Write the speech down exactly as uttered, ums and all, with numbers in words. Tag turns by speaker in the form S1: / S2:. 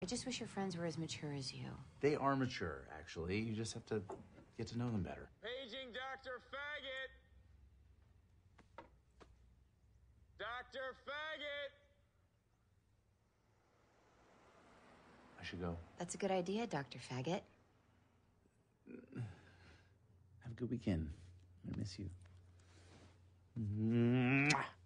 S1: I just wish your friends were as mature as you.
S2: They are mature, actually. You just have to get to know them better.
S3: Paging Doctor Faggot! Doctor Faggot!
S2: I should go.
S1: That's a good idea, Doctor Faggot.
S2: Have a good weekend. I miss you. Mwah.